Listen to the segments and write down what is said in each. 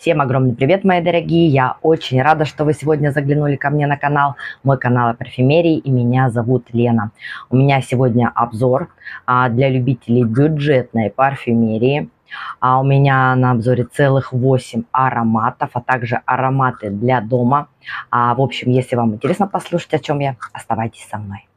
Всем огромный привет, мои дорогие! Я очень рада, что вы сегодня заглянули ко мне на канал. Мой канал о парфюмерии, и меня зовут Лена. У меня сегодня обзор для любителей бюджетной парфюмерии. У меня на обзоре целых 8 ароматов, а также ароматы для дома. В общем, если вам интересно послушать, о чем я, оставайтесь со мной.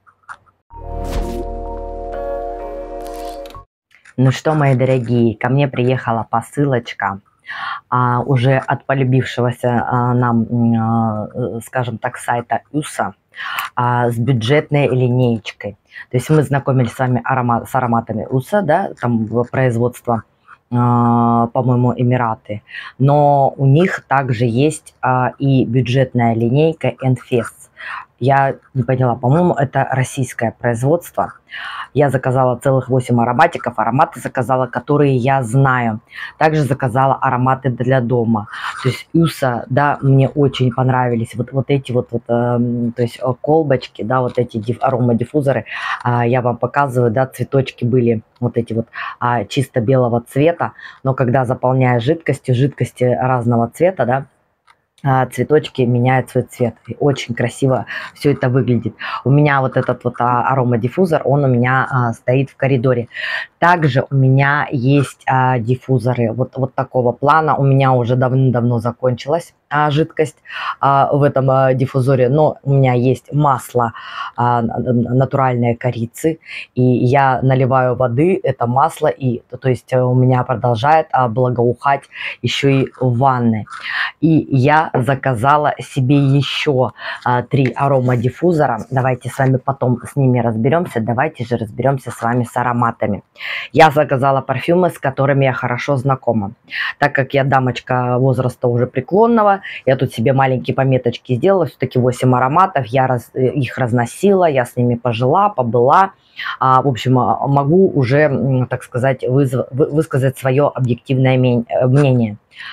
Ну что, мои дорогие, ко мне приехала посылочка уже от полюбившегося нам, скажем так, сайта USA с бюджетной линеечкой. То есть мы знакомились с вами с ароматами USA, да, там производство, по-моему, Эмираты. Но у них также есть и бюджетная линейка NFES. Я не поняла, по-моему, это российское производство. Я заказала целых 8 ароматиков. Ароматы заказала, которые я знаю. Также заказала ароматы для дома. То есть USA, да, мне очень понравились. Вот эти то есть колбочки, да, вот эти аромадиффузоры. Я вам показываю, да, цветочки были вот эти вот чисто белого цвета. Но когда заполняешь жидкости разного цвета, да, цветочки меняют свой цвет. И очень красиво все это выглядит. У меня вот этот вот аромадиффузор, он у меня стоит в коридоре. Также у меня есть диффузоры вот такого плана. У меня уже давно закончилась жидкость в этом диффузоре, но у меня есть масло натуральной корицы, и я наливаю воды, это масло, и то есть у меня продолжает благоухать еще и в ванной. И я заказала себе еще 3 аромадиффузора. Давайте с вами потом с ними разберемся. Давайте же разберемся с вами с ароматами. Я заказала парфюмы, с которыми я хорошо знакома. Так как я дамочка возраста уже преклонного, я тут себе маленькие пометочки сделала. Все-таки 8 ароматов. Я их разносила, я с ними побыла. В общем, могу уже, так сказать, высказать свое объективное мнение.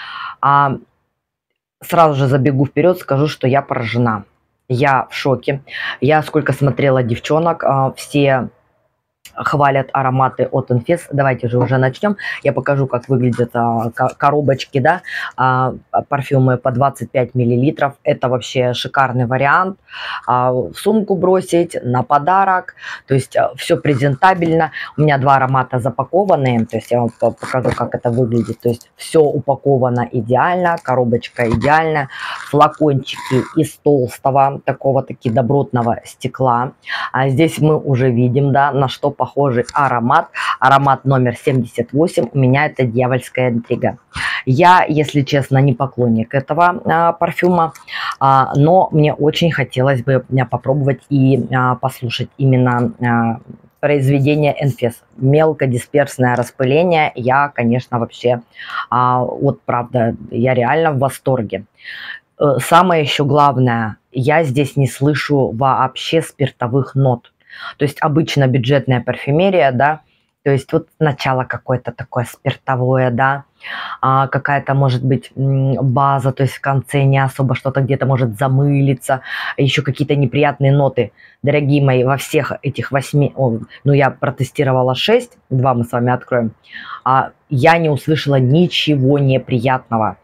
Сразу же забегу вперед, скажу, что я поражена. Я в шоке. Я сколько смотрела девчонок, все хвалят ароматы от NFES. Давайте же уже начнем. Я покажу, как выглядят коробочки, да, парфюмы по 25 миллилитров. Это вообще шикарный вариант. В сумку бросить, на подарок. То есть все презентабельно. У меня 2 аромата запакованные. То есть я вам покажу, как это выглядит. То есть все упаковано идеально. Коробочка идеальная. Флакончики из толстого, такого-таки добротного стекла. Здесь мы уже видим, да, на что похожий аромат. Аромат номер 78. У меня это «Дьявольская интрига». Я, если честно, не поклонник этого парфюма, но мне очень хотелось бы попробовать и послушать именно произведение NFES. Мелкодисперсное распыление. Я, конечно, вообще, вот правда, я реально в восторге. Самое еще главное, я здесь не слышу вообще спиртовых нот. То есть обычно бюджетная парфюмерия, да, то есть вот начало какое-то такое спиртовое, да, какая-то может быть база, то есть в конце не особо что-то где-то может замылиться, еще какие-то неприятные ноты. Дорогие мои, во всех этих 8, ну я протестировала 6, 2 мы с вами откроем, я не услышала ничего неприятного.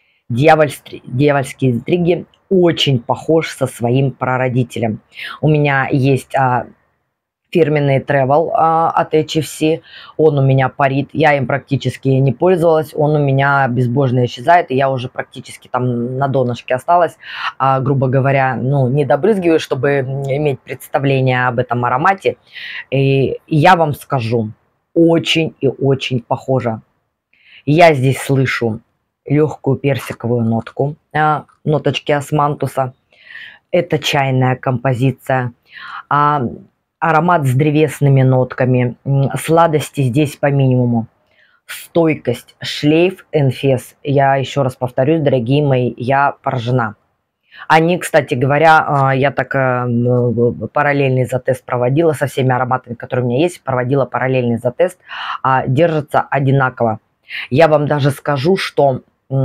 Дьявольские интриги очень похож со своим прародителем. У меня есть фирменный travel от HFC, он у меня парит, я им практически не пользовалась, он у меня безбожно исчезает, и я уже практически там на донышке осталась, грубо говоря, ну, не добрызгиваю, чтобы иметь представление об этом аромате, и я вам скажу, очень и очень похоже. Я здесь слышу легкую персиковую нотку, ноточки османтуса, это чайная композиция, аромат с древесными нотками, сладости здесь по минимуму, стойкость, шлейф NFES. Я еще раз повторюсь, дорогие мои, я поражена. Они, кстати говоря, я так параллельный затест проводила со всеми ароматами, которые у меня есть, проводила параллельный затест, держатся одинаково. Я вам даже скажу, что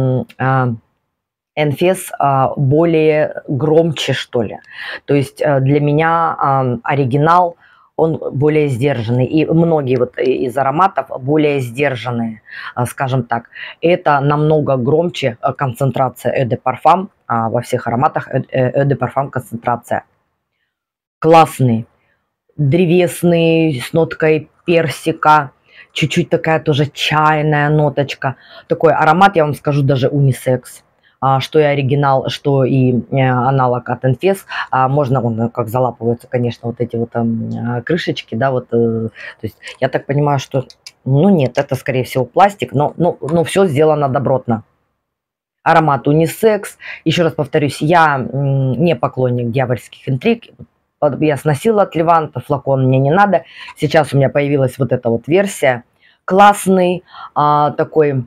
NFES более громче, что ли. То есть для меня оригинал, он более сдержанный. И многие вот из ароматов более сдержанные, скажем так. Это намного громче концентрация Eau de Parfum, во всех ароматах Eau de Parfum концентрация. Классный, древесный, с ноткой персика, чуть-чуть такая тоже чайная ноточка. Такой аромат, я вам скажу, даже унисекс. Что и оригинал, что и аналог от Enfes. Можно, он как залапываются, конечно, вот эти вот крышечки, да, вот. То есть я так понимаю, что, ну нет, это скорее всего пластик, но все сделано добротно. Аромат унисекс. Еще раз повторюсь, я не поклонник дьявольских интриг. Я сносила от Леванта, флакон мне не надо. Сейчас у меня появилась вот эта вот версия. Классный такой.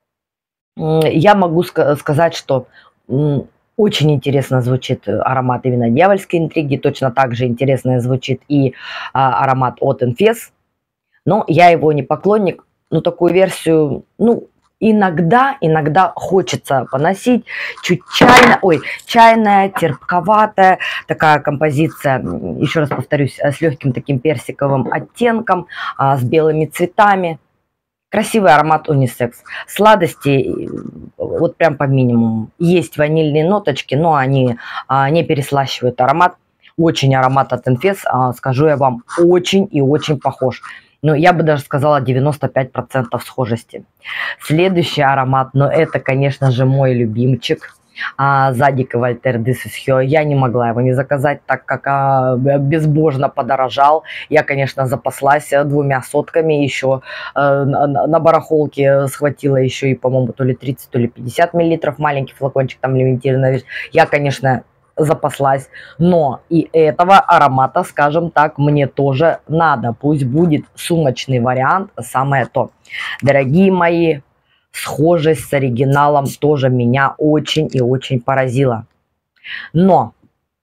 Я могу сказать, что очень интересно звучит аромат именно дьявольской интриги. Точно так же интересно звучит и аромат от Enfes. Но я его не поклонник. Но такую версию, ну, иногда хочется поносить. Чуть чайная, терпковатая. Такая композиция, еще раз повторюсь, с легким таким персиковым оттенком, с белыми цветами. Красивый аромат унисекс. Сладости вот прям по минимуму. Есть ванильные ноточки, но они не переслащивают аромат. Очень аромат от Enfes, скажу я вам, очень и очень похож. Ну, я бы даже сказала 95% схожести. Следующий аромат, но это, конечно же, мой любимчик. Задик и Вольтер This is Her. Я не могла его не заказать, так как безбожно подорожал. Я, конечно, запаслась 2 сотками еще. На барахолке схватила еще и, по-моему, то ли 30, то ли 50 миллилитров. Маленький флакончик, там лимитированная вещь. Я, конечно, запаслась. Но и этого аромата, скажем так, мне тоже надо. Пусть будет сумочный вариант, самое то. Дорогие мои, схожесть с оригиналом тоже меня очень и очень поразила. Но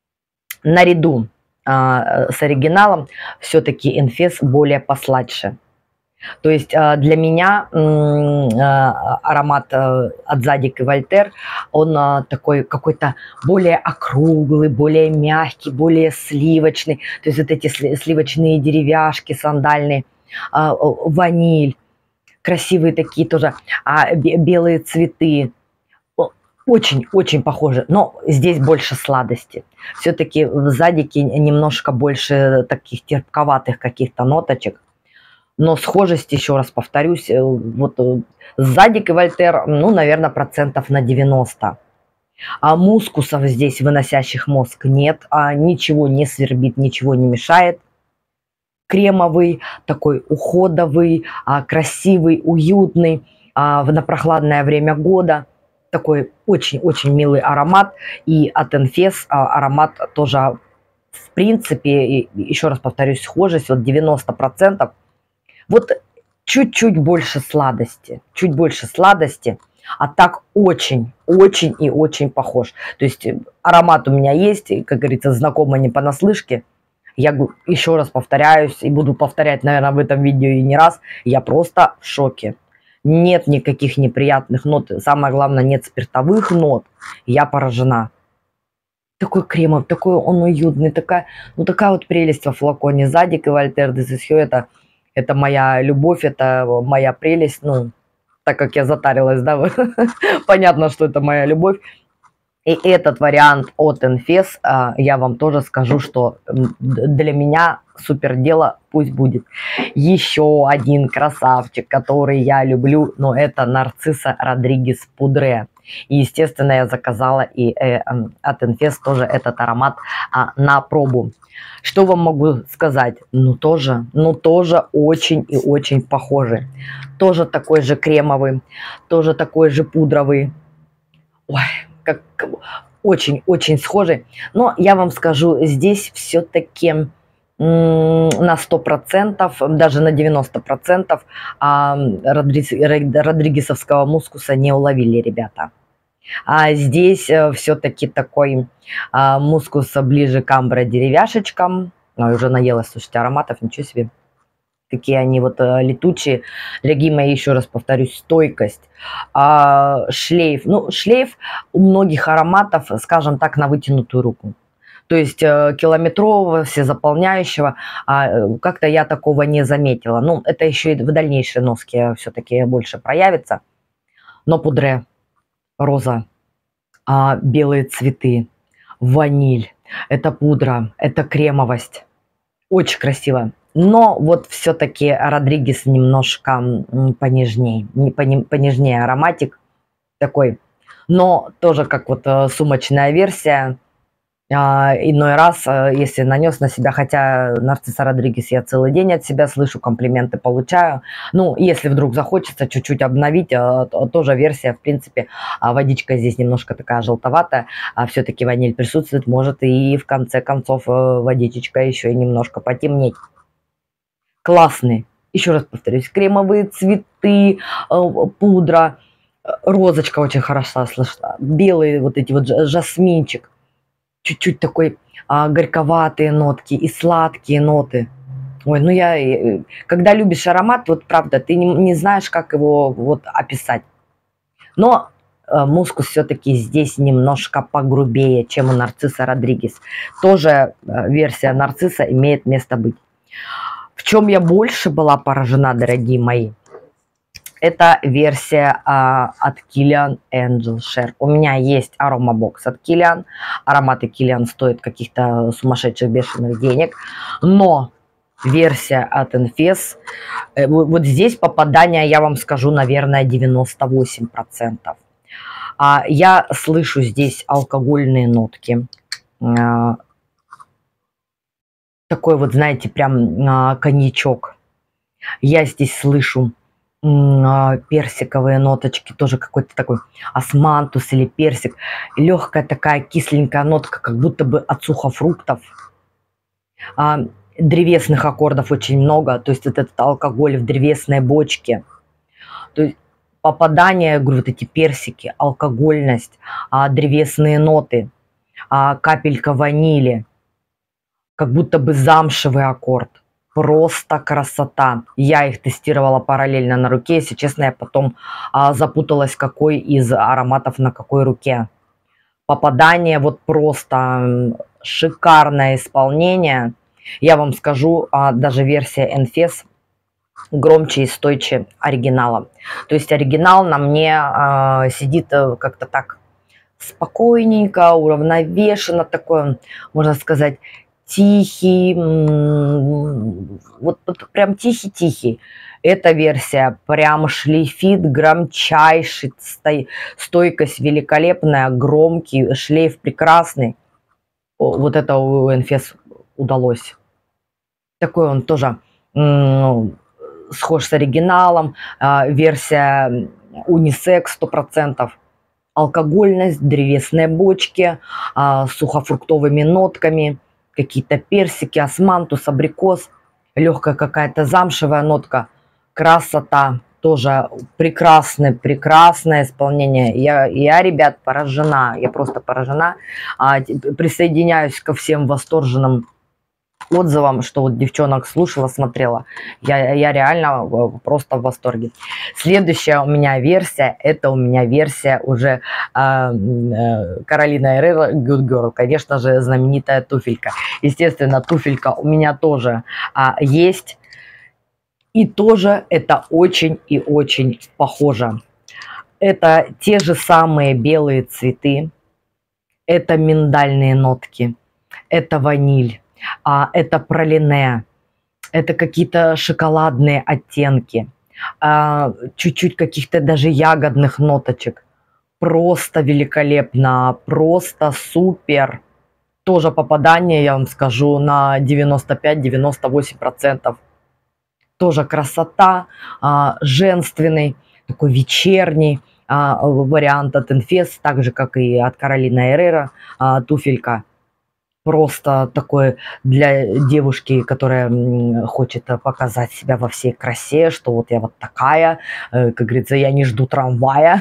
наряду с оригиналом все-таки Enfes более посладше. То есть для меня аромат от Задик и Вольтер, он такой какой-то более округлый, более мягкий, более сливочный. То есть вот эти сливочные деревяшки сандальные, ваниль. Красивые такие тоже, белые цветы. Очень-очень похожи, но здесь больше сладости. Все-таки в Задике немножко больше таких терпковатых каких-то ноточек. Но схожесть, еще раз повторюсь, вот Задик и Вольтер, ну, наверное, процентов на 90. А мускусов здесь, выносящих мозг, нет. Ничего не свербит, ничего не мешает. Кремовый, такой уходовый, красивый, уютный, на прохладное время года. Такой очень-очень милый аромат. И от Enfes аромат тоже, в принципе, еще раз повторюсь, схожесть, вот 90%. Вот чуть-чуть больше сладости, а так очень и очень похож. То есть аромат у меня есть, как говорится, знакомый не понаслышке. Я еще раз повторяюсь и буду повторять, наверное, в этом видео и не раз. Я просто в шоке. Нет никаких неприятных нот. Самое главное, нет спиртовых нот. Я поражена. Такой кремовый, такой он уютный. Такая вот прелесть во флаконе. Задик и Вольтер This is Her, это моя любовь, это моя прелесть. Ну, так как я затарилась, да, понятно, что это моя любовь. И этот вариант от Enfes, я вам тоже скажу, что для меня супер дело, пусть будет. Еще один красавчик, который я люблю, но это Нарцисса Родригес Пудре. И, естественно, я заказала и от Enfes тоже этот аромат на пробу. Что вам могу сказать? Ну, тоже очень и очень похожий. Тоже такой же кремовый, тоже такой же пудровый. Ой, как очень-очень схожий. Но я вам скажу, здесь все-таки на 100%, даже на 90% родригесовского мускуса не уловили, ребята. А здесь все-таки такой мускус ближе к амбро-деревяшечкам. Ой, уже наелась, слушайте, ароматов, ничего себе. Какие они вот летучие. Дорогие мои, еще раз повторюсь, стойкость. Шлейф. Ну, шлейф у многих ароматов, скажем так, на вытянутую руку. То есть километрового, всезаполняющего. Как-то я такого не заметила. Ну, это еще и в дальнейшей носке все-таки больше проявится. Но пудре, роза, белые цветы, ваниль, это пудра, это кремовость. Очень красиво. Но вот все-таки Родригес немножко понежней, понежнее ароматик такой. Но тоже как вот сумочная версия. Иной раз, если нанес на себя, хотя Нарцисса Родригес я целый день от себя слышу, комплименты получаю. Ну, если вдруг захочется чуть-чуть обновить, тоже версия, в принципе, водичка здесь немножко такая желтоватая, все-таки ваниль присутствует, может и в конце концов водичечка еще и немножко потемнеть. Классный. Еще раз повторюсь, кремовые цветы, пудра, розочка очень хорошо слышна, белые вот эти вот жасминчик. Чуть-чуть такой горьковатые нотки и сладкие ноты. Ой, ну когда любишь аромат, вот правда, ты не знаешь, как его вот описать. Но мускус все-таки здесь немножко погрубее, чем у Нарцисса Родригес. Тоже версия Нарцисса имеет место быть. В чем я больше была поражена, дорогие мои, это версия от Kilian Angel Share. У меня есть аромабокс от Kilian. Ароматы Kilian стоят каких-то сумасшедших бешеных денег. Но версия от Enfess, вот здесь попадание, я вам скажу, наверное, 98%. Я слышу здесь алкогольные нотки. Такой вот, знаете, прям коньячок. Я здесь слышу персиковые ноточки, тоже какой-то такой османтус или персик. Легкая такая кисленькая нотка, как будто бы от сухофруктов. Древесных аккордов очень много, то есть вот этот алкоголь в древесной бочке. То есть попадание, я говорю, вот эти персики, алкогольность, древесные ноты, капелька ванили, как будто бы замшевый аккорд. Просто красота. Я их тестировала параллельно на руке. Если честно, я потом запуталась, какой из ароматов на какой руке. Попадание вот просто шикарное исполнение. Я вам скажу, даже версия Enfess громче и стойче оригинала. То есть оригинал на мне сидит как-то так спокойненько, уравновешенно, такой, можно сказать, тихий, вот прям тихий-тихий. Эта версия прям шлейфит, громчайший, стойкость великолепная, громкий, шлейф прекрасный. Вот это у Enfess удалось. Такой он тоже схож с оригиналом. Версия унисекс 100%. Алкогольность, древесные бочки, сухофруктовыми нотками. Какие-то персики, османтус, абрикос, легкая какая-то замшевая нотка, красота, тоже прекрасное исполнение. Я, ребят, поражена, я просто поражена. Присоединяюсь ко всем восторженным отзывам, что вот девчонок слушала, смотрела. Я реально просто в восторге. Следующая у меня версия, это у меня версия уже Каролина Эррера Good Girl. Конечно же, знаменитая туфелька. Естественно, туфелька у меня тоже есть. И тоже это очень и очень похоже. Это те же самые белые цветы. Это миндальные нотки. Это ваниль. Это пралине, это какие-то шоколадные оттенки, чуть-чуть каких-то даже ягодных ноточек. Просто великолепно, просто супер. Тоже попадание, я вам скажу, на 95-98%. Тоже красота, женственный, такой вечерний вариант от Enfess, так же, как и от Каролина Эррера туфелька. Просто такой для девушки, которая хочет показать себя во всей красе, что вот я вот такая, как говорится, я не жду трамвая.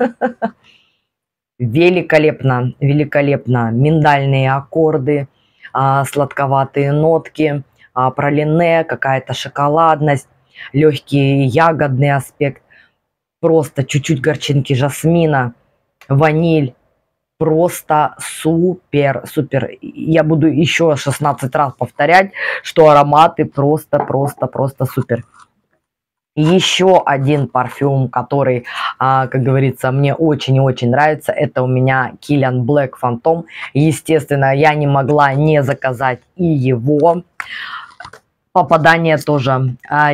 Великолепно, великолепно. Миндальные аккорды, сладковатые нотки, пралине, какая-то шоколадность, легкий ягодный аспект, просто чуть-чуть горчинки жасмина, ваниль. просто супер, супер. Я буду еще 16 раз повторять, что ароматы просто супер. Еще один парфюм, который, как говорится, мне очень-очень нравится, это у меня Kilian Black Phantom. Естественно, я не могла не заказать и его. Попадание тоже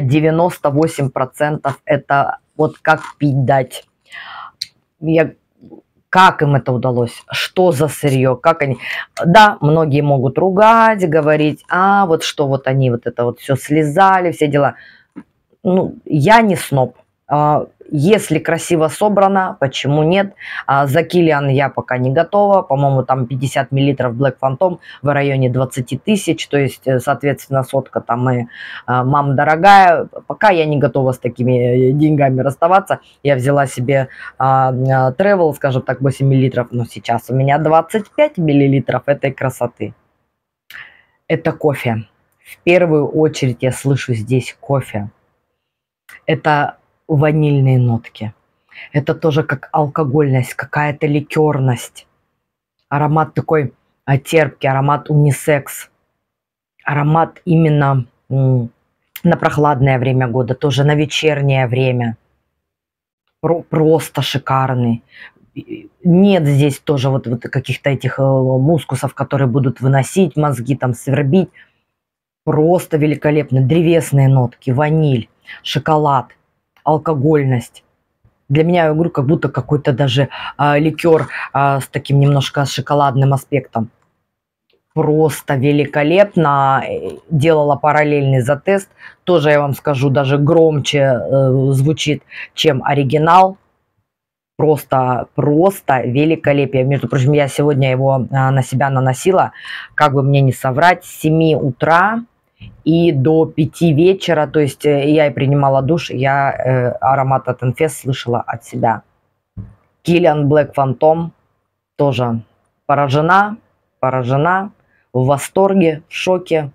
98% это вот как пить дать. Как им это удалось? Что за сырье? Как они? Да, многие могут ругать, говорить, вот что вот они вот это вот все слезали, все дела. Ну, я не сноб. Если красиво собрано, почему нет? За Kilian я пока не готова. По-моему, там 50 миллилитров Black Phantom в районе 20 тысяч. То есть, соответственно, сотка там и мам дорогая. Пока я не готова с такими деньгами расставаться. Я взяла себе Travel, скажем так, 8 миллилитров. Но сейчас у меня 25 миллилитров этой красоты. Это кофе. В первую очередь я слышу здесь кофе. Это ванильные нотки. Это тоже как алкогольность, какая-то ликерность. Аромат такой терпкий, аромат унисекс. Аромат именно на прохладное время года, тоже на вечернее время. Просто шикарный. Нет здесь тоже вот каких-то этих мускусов, которые будут выносить мозги, там свербить. Просто великолепно. Древесные нотки, ваниль, шоколад, алкогольность. Для меня, я говорю, как будто какой-то даже ликер с таким немножко шоколадным аспектом. Просто великолепно. Делала параллельный затест. Тоже, я вам скажу, даже громче звучит, чем оригинал. Просто великолепие. Между прочим, я сегодня его на себя наносила, как бы мне не соврать, с 7 утра и до 5 вечера, то есть я и принимала душ, я аромат от NFES слышала от себя. Kilian Black Phantom тоже поражена, в восторге, в шоке.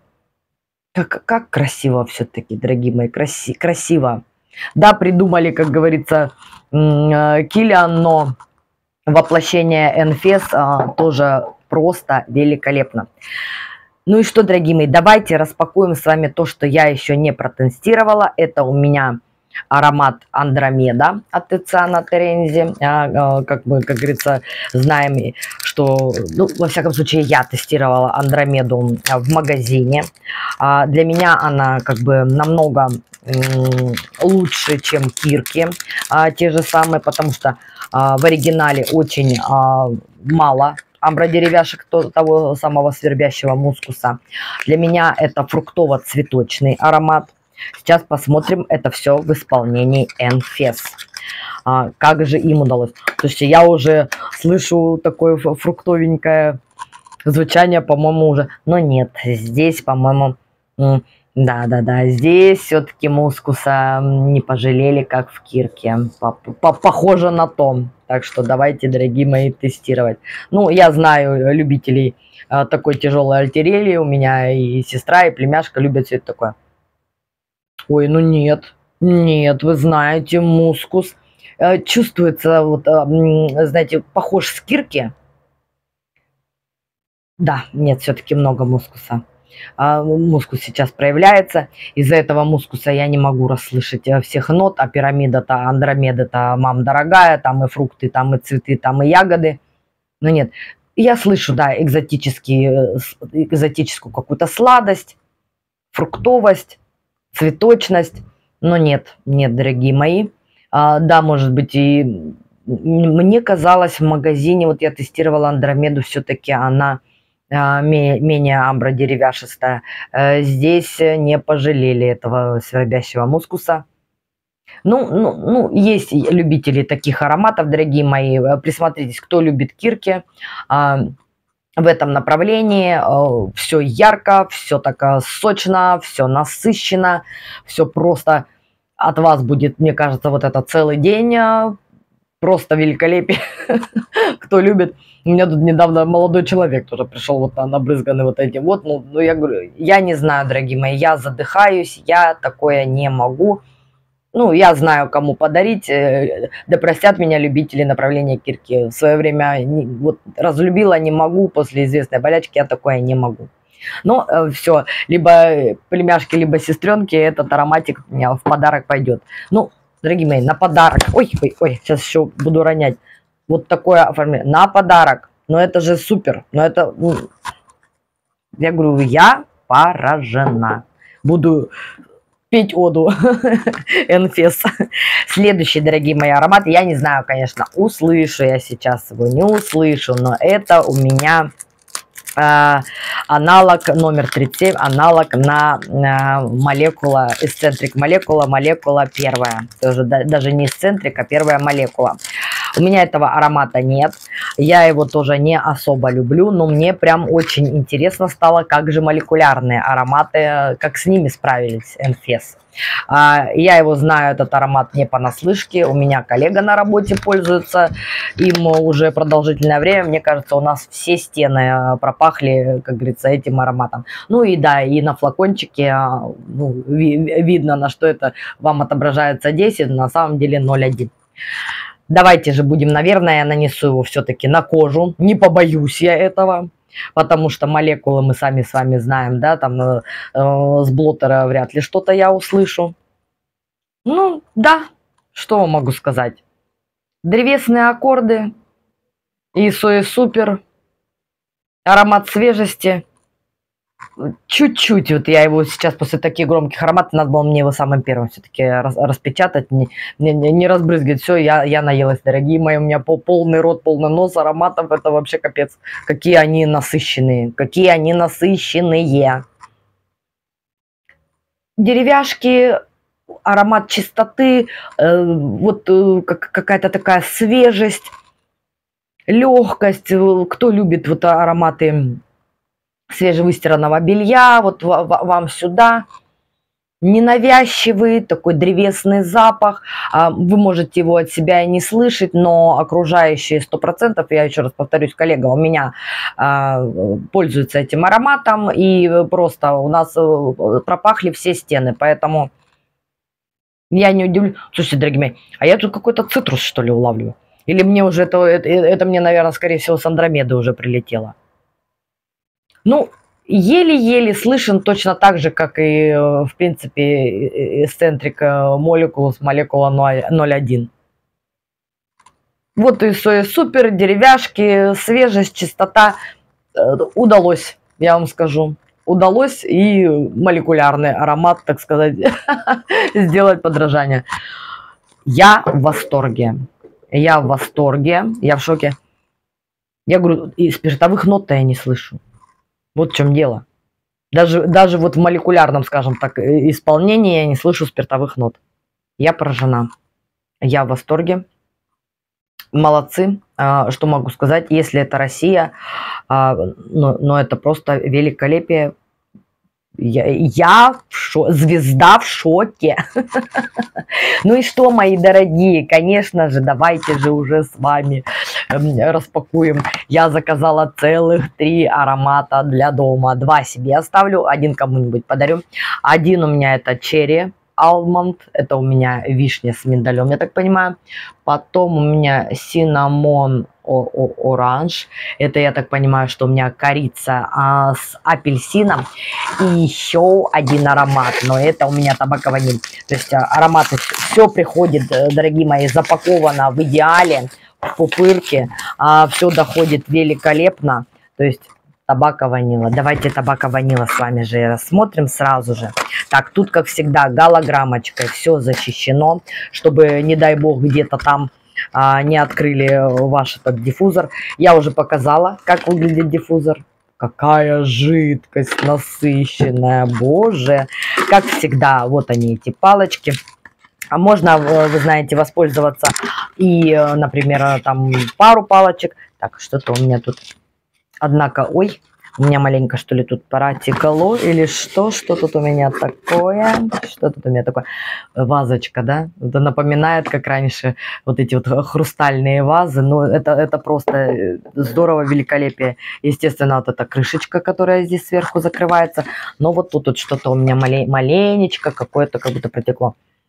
Как красиво все-таки, дорогие мои, красиво. Да, придумали, как говорится, Kilian, но воплощение NFES тоже просто великолепно. Ну и что, дорогие мои, давайте распакуем с вами то, что я еще не протестировала. Это у меня аромат Андромеда от Tiziana Terenzi. Как мы, как говорится, знаем, что, ну, во всяком случае, я тестировала Андромеду в магазине. Для меня она как бы намного лучше, чем Кирки, те же самые, потому что в оригинале очень мало амбродеревяшек того самого свербящего мускуса. Для меня это фруктово-цветочный аромат. Сейчас посмотрим это все в исполнении NFES. Как же им удалось? Слушайте, я уже слышу такое фруктовенькое звучание, по-моему, уже. Но нет, здесь, по-моему, да, здесь все-таки мускуса не пожалели, как в Кирке. Похоже на то. Так что давайте, дорогие мои, тестировать. Ну, я знаю любителей такой тяжелой альтерелии. У меня и сестра, и племяшка любят все это такое. Ой, ну нет, вы знаете, мускус. Чувствуется, вот, знаете, похож с Кирки. Да, нет, все-таки много мускуса. Мускус сейчас проявляется. Из-за этого мускуса я не могу расслышать всех нот. А пирамида-то, Андромеда-то, мам дорогая, там и фрукты, там и цветы, там и ягоды. Но нет, я слышу, да, экзотическую какую-то сладость, фруктовость, цветочность. Но нет, дорогие мои. Да, может быть, и мне казалось в магазине, вот я тестировала Андромеду, все-таки она менее амбродеревяшистая. Здесь не пожалели этого свербящего мускуса. Ну, есть любители таких ароматов, дорогие мои. Присмотритесь, кто любит Кирки. В этом направлении все ярко, все так сочно, все насыщенно, все просто от вас будет, мне кажется, вот это целый день просто великолепие. Кто любит. У меня тут недавно молодой человек тоже пришел вот набрызганный вот этим вот. Ну, я говорю, я не знаю, дорогие мои, я задыхаюсь, я такое не могу. Ну, я знаю, кому подарить. Да простят меня любители направления кирки. В свое время вот разлюбила, не могу. После известной болячки я такое не могу. Но все, либо племяшки, либо сестренки, этот ароматик у меня в подарок пойдет. Ну, дорогие мои, на подарок. Ой, ой, ой, сейчас еще буду ронять. Вот такое оформление. На подарок. Но это же супер. Но это, ну, я говорю, я поражена. Буду петь оду Энфес. Следующий, дорогие мои ароматы. Я не знаю, конечно, услышу я сейчас его, не услышу, но это у меня аналог номер 37, аналог на молекула, эксцентрик молекула первая. Тоже даже не эксцентрик, а первая молекула. У меня этого аромата нет, я его тоже не особо люблю, но мне прям очень интересно стало, как же молекулярные ароматы, как с ними справились Энфес. Я его знаю, этот аромат не понаслышке, у меня коллега на работе пользуется им уже продолжительное время, мне кажется, у нас все стены пропахли, как говорится, этим ароматом. Ну и да, и на флакончике ну, видно, на что это вам отображается 10, на самом деле 0,1. Давайте же будем, наверное, я нанесу его все-таки на кожу. Не побоюсь я этого, потому что молекулы мы сами с вами знаем, да, там с блоттера вряд ли что-то я услышу. Ну, да, что могу сказать. Древесные аккорды, ISO супер, аромат свежести. Чуть-чуть, вот я его сейчас после таких громких ароматов, надо было мне его самым первым все-таки распечатать, не разбрызгивать. Все, я наелась, дорогие мои, у меня полный рот, полный нос ароматов, это вообще капец. Какие они насыщенные, какие они насыщенные. Деревяшки, аромат чистоты, вот какая-то такая свежесть, легкость. Кто любит вот ароматы свежевыстиранного белья, вот вам сюда. Ненавязчивый, такой древесный запах. Вы можете его от себя и не слышать, но окружающие 100%, я еще раз повторюсь, коллега у меня пользуется этим ароматом, и просто у нас пропахли все стены, поэтому я не удивлюсь. Слушайте, дорогие мои, а я тут какой-то цитрус, что ли, улавливаю? Или мне уже это мне, наверное, скорее всего, с Андромеды уже прилетело? Ну, еле-еле слышен точно так же, как и, в принципе, эксцентрик молекула 0,1. Вот и супер, деревяшки, свежесть, чистота. Удалось, я вам скажу. Удалось и молекулярный аромат, так сказать, сделать подражание. Я в восторге. Я в восторге, я в шоке. Я говорю, и спиртовых нот-то я не слышу. Вот в чем дело. Даже вот в молекулярном, скажем так, исполнении я не слышу спиртовых нот. Я поражена. Я в восторге. Молодцы. Что могу сказать? Если это Россия, но это просто великолепие. Я звезда в шоке. Ну и что, мои дорогие, конечно же, давайте же уже с вами распакуем. Я заказала целых 3 аромата для дома. 2 себе оставлю, 1 кому-нибудь подарю. 1 у меня это черри алмонд, это у меня вишня с миндалем, я так понимаю. Потом у меня синнамон оранж, это я так понимаю, что у меня корица с апельсином. И еще 1 аромат, но это у меня табако-ваниль. То есть ароматы, все приходит, дорогие мои, запаковано в идеале, в пупырке, все доходит великолепно. То есть табако-ванила. Давайте табако-ванила с вами же рассмотрим сразу же. Так, тут, как всегда, голограммочкой все защищено, чтобы, не дай бог, где-то там не открыли ваш этот диффузор. Я уже показала, как выглядит диффузор. Какая жидкость насыщенная, боже. Как всегда, вот они, эти палочки. Можно, вы знаете, воспользоваться и, например, там пару палочек. Так, что-то у меня тут... Однако, ой, у меня маленько, что ли, тут протекало или что? Что тут у меня такое? Что тут у меня такое? Вазочка, да? Это напоминает, как раньше, вот эти вот хрустальные вазы. Ну, это просто здорово, великолепие. Естественно, вот эта крышечка, которая здесь сверху закрывается. Но вот тут вот что-то у меня маленечко какое-то как будто протекло.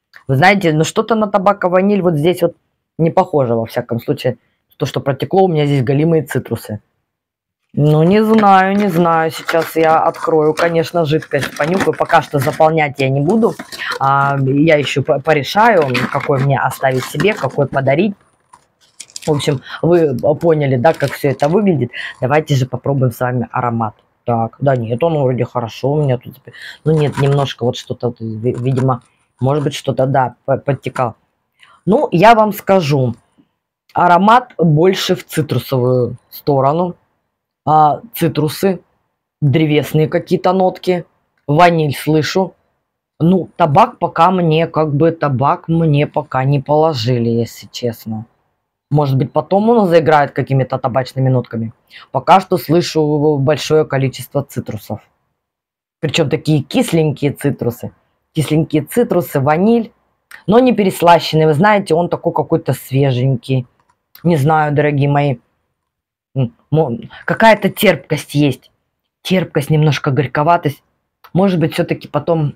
Вы знаете, ну что-то на табак и ваниль вот здесь вот не похоже, во всяком случае. То, что протекло, у меня здесь голимые цитрусы. Ну, не знаю, не знаю. Сейчас я открою, конечно, жидкость, понюхаю. Пока что заполнять я не буду. Я еще порешаю, какой мне оставить себе, какой подарить. В общем, вы поняли, да, как все это выглядит. Давайте же попробуем с вами аромат. Так, да нет, он вроде хорошо у меня тут. Ну нет, немножко вот что-то, видимо, может быть, что-то, да, подтекал. Ну, я вам скажу, аромат больше в цитрусовую сторону. Цитрусы, древесные какие-то нотки, ваниль слышу. Ну, табак пока мне, табак мне пока не положили, если честно. Может быть, потом он заиграет какими-то табачными нотками. Пока что слышу большое количество цитрусов. Причем такие кисленькие цитрусы. Кисленькие цитрусы, ваниль. Но не переслащенный. Вы знаете, он такой какой-то свеженький. Не знаю, дорогие мои. Какая-то терпкость есть. Терпкость, немножко горьковатость. Может быть, все-таки потом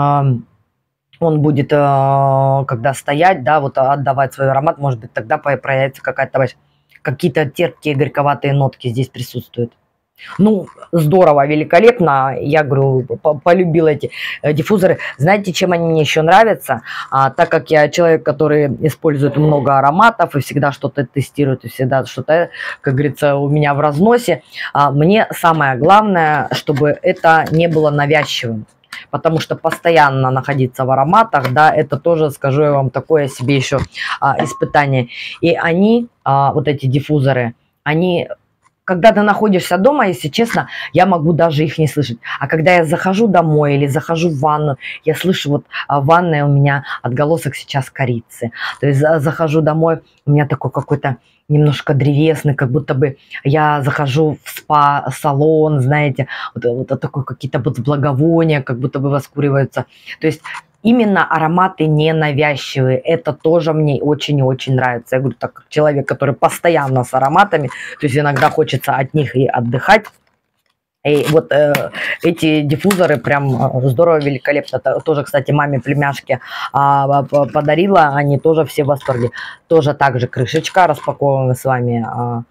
он будет, когда стоять, да, вот отдавать свой аромат, может быть, тогда проявится какие-то терпкие, горьковатые нотки здесь присутствуют. Ну, здорово, великолепно. Я говорю, полюбила эти диффузоры. Знаете, чем они мне еще нравятся? Так как я человек, который использует много ароматов и всегда что-то тестирует, и всегда что-то, как говорится, у меня в разносе, мне самое главное, чтобы это не было навязчивым. Потому что постоянно находиться в ароматах, да, это тоже, скажу я вам, такое себе еще испытание. И они, вот эти диффузоры, они... Когда ты находишься дома, если честно, я могу даже их не слышать. А когда я захожу домой или захожу в ванну, я слышу, вот ванная у меня отголосок сейчас корицы. То есть захожу домой, у меня такой какой-то немножко древесный, как будто бы я захожу в спа-салон, знаете, вот такой какие-то вот благовония, как будто бы воскуриваются. То есть именно ароматы ненавязчивые. Это тоже мне очень и очень нравится. Я говорю, так как человек, который постоянно с ароматами, то есть иногда хочется от них и отдыхать. И вот эти диффузоры прям здорово, великолепно. Тоже, кстати, маме племяшке подарила. Они тоже все в восторге. Тоже так же крышечка. Распаковываем с вами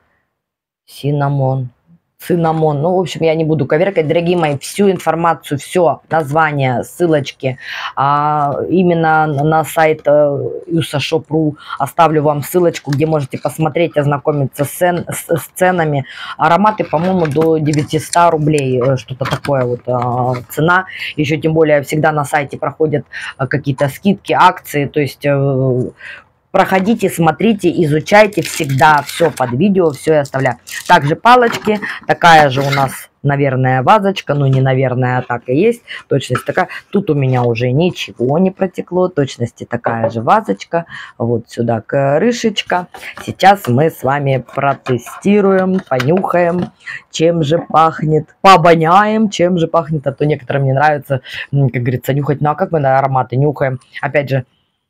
цинамон. Ну, в общем, я не буду коверкать. Дорогие мои, всю информацию, все, название, ссылочки, именно на сайт usashop.ru оставлю вам ссылочку, где можете посмотреть, ознакомиться с ценами. Ароматы, по-моему, до 900 рублей, что-то такое вот цена. Еще тем более всегда на сайте проходят какие-то скидки, акции, то есть... Проходите, смотрите, изучайте, всегда все под видео, все я оставляю. Также палочки, такая же у нас, наверное, вазочка, ну не наверное, а так и есть, точность такая. Тут у меня уже ничего не протекло, точности такая же вазочка, вот сюда крышечка. Сейчас мы с вами протестируем, понюхаем, чем же пахнет, побоняем, чем же пахнет, а то некоторым не нравится, как говорится, нюхать. Ну а как мы на ароматы нюхаем? Опять же,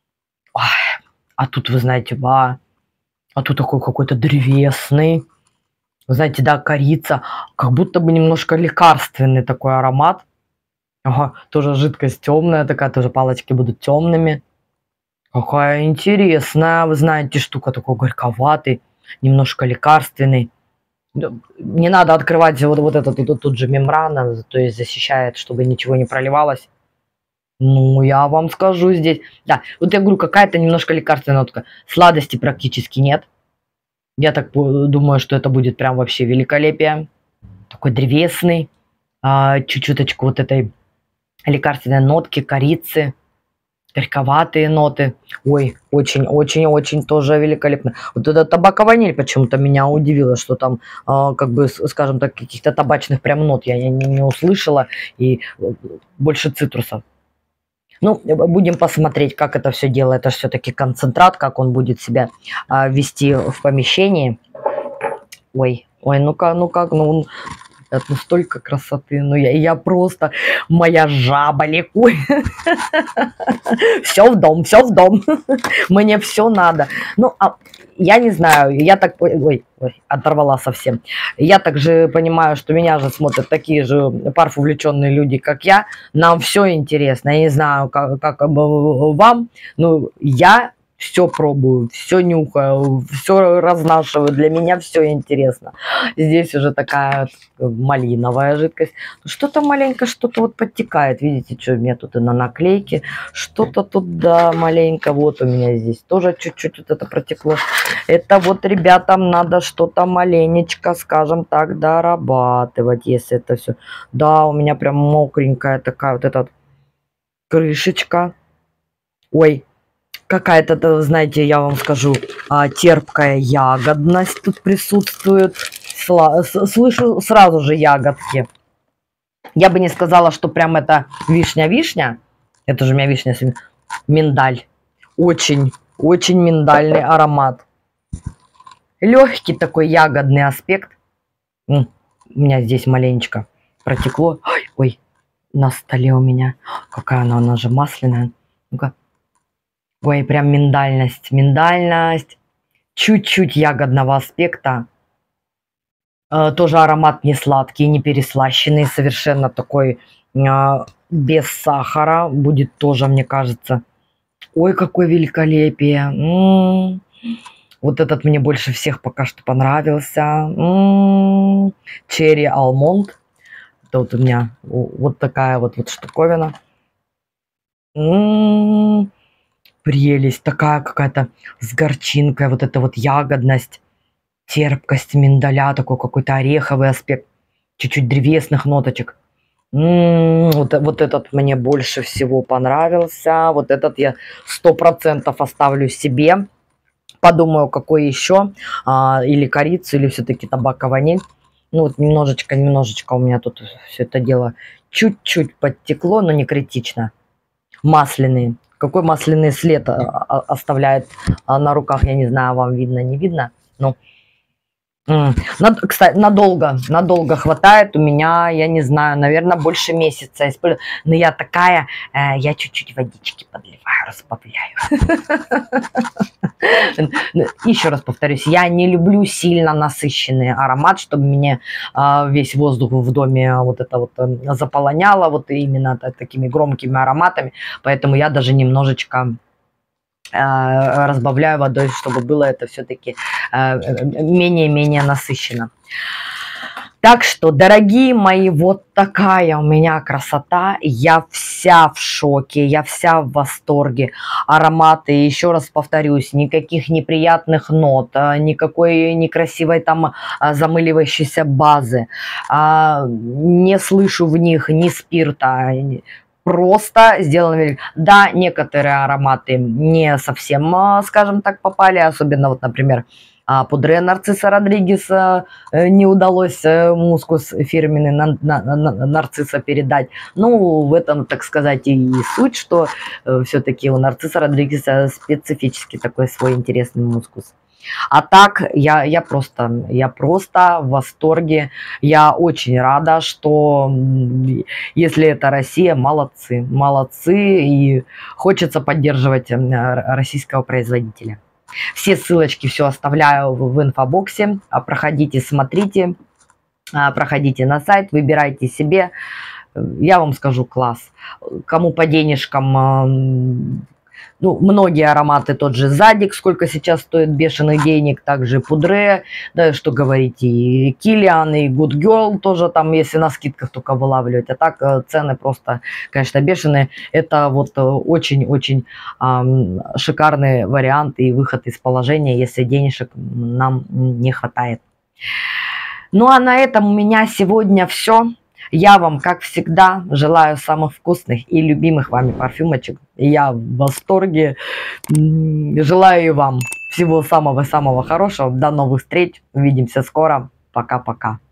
а тут, вы знаете, а тут такой какой-то древесный. Вы знаете, да, корица. Как будто бы немножко лекарственный такой аромат. Ага, тоже жидкость темная такая, тоже палочки будут темными. Какая интересная, вы знаете, штука, такой горьковатый, немножко лекарственный. Не надо открывать вот этот, тут же мембрана, то есть защищает, чтобы ничего не проливалось. Ну, я вам скажу здесь. Да, вот я говорю, какая-то немножко лекарственная нотка. Сладости практически нет. Я так думаю, что это будет прям вообще великолепие. Такой древесный. Чуть-чуточку вот этой лекарственной нотки, корицы. Горьковатые ноты. Ой, очень-очень-очень тоже великолепно. Вот это табако-ваниль почему-то меня удивило, что там, как бы, скажем так, каких-то табачных прям нот я не услышала. И больше цитрусов. Ну, будем посмотреть, как это все дело. Это же все-таки концентрат, как он будет себя вести в помещении. Ой, ну-ка, ну ну столько красоты, ну я просто, моя жаба ликует. Все в дом, мне все надо. Ну, а я не знаю, я так, ой, оторвала совсем. Я также понимаю, что меня же смотрят такие же парф-увлеченные люди, как я. Нам все интересно. Я не знаю, как вам, но я все пробую, все нюхаю, все разнашиваю. Для меня все интересно. Здесь уже такая малиновая жидкость. Что-то маленько, что-то вот подтекает. Видите, что у меня тут и на наклейке. Что-то тут, да, маленько. Вот у меня здесь тоже чуть-чуть вот это протекло. Это вот ребятам надо что-то маленечко, скажем так, дорабатывать, если это все. Да, у меня прям мокренькая такая вот эта крышечка. Ой, какая-то, знаете, я вам скажу, терпкая ягодность тут присутствует. Слышу сразу же ягодки. Я бы не сказала, что прям это вишня-вишня. Это же у меня вишня, миндаль. Очень, очень миндальный аромат. Легкий такой ягодный аспект. У меня здесь маленечко протекло. Ой, на столе у меня. Какая она же масляная. Ну-ка. Ой, прям миндальность. Чуть-чуть ягодного аспекта. Тоже аромат не сладкий, не переслащенный. Совершенно такой без сахара. Будет тоже, мне кажется. Ой, какое великолепие. Вот этот мне больше всех пока что понравился. Черри алмонд. Это вот у меня вот такая вот штуковина. Прелесть. Такая какая-то с горчинкой. Вот эта вот ягодность, терпкость миндаля. Такой какой-то ореховый аспект. Чуть-чуть древесных ноточек. Вот этот мне больше всего понравился. Вот этот я 100% оставлю себе. Подумаю, какой еще. Или корицу, или все-таки табак и ваниль. Ну вот немножечко у меня тут все это дело чуть-чуть подтекло, но не критично. Масляный. Какой масляный след оставляет на руках, я не знаю, вам видно, не видно. Ну, кстати, надолго хватает у меня, я не знаю, наверное, больше месяца использую. Но я такая, я чуть-чуть водички подливаю, разбавляю. Еще раз повторюсь, я не люблю сильно насыщенный аромат, чтобы мне весь воздух в доме вот это вот заполоняло вот именно такими громкими ароматами. Поэтому я даже немножечко разбавляю водой, чтобы было это все-таки менее-менее насыщенно. Так что, дорогие мои, вот такая у меня красота. Я вся в шоке, я вся в восторге. Ароматы, еще раз повторюсь, никаких неприятных нот, никакой некрасивой там замыливающейся базы. Не слышу в них ни спирта, просто сделано. Да, некоторые ароматы не совсем, скажем так, попали, особенно вот, например, пудре Нарцисса Родригеса не удалось мускус фирменный Нарцисса передать. Ну, в этом, так сказать, и суть, что все-таки у Нарцисса Родригеса специфический такой свой интересный мускус. А так, я просто в восторге. Я очень рада, что если это Россия, молодцы. И хочется поддерживать российского производителя. Все ссылочки все оставляю в инфобоксе. Проходите, смотрите, проходите на сайт, выбирайте себе. Я вам скажу, класс. Кому по денежкам... Ну, многие ароматы, тот же Задик, сколько сейчас стоит бешеных денег, также Пудре, да, что говорить, и Киллиан, и Good Girl тоже там, если на скидках только вылавливать, а так цены просто, конечно, бешеные. Это вот очень-очень шикарный вариант и выход из положения, если денежек нам не хватает. Ну, а на этом у меня сегодня все. Я вам, как всегда, желаю самых вкусных и любимых вами парфюмочек. Я в восторге. Желаю и вам всего самого-самого хорошего. До новых встреч. Увидимся скоро. Пока-пока.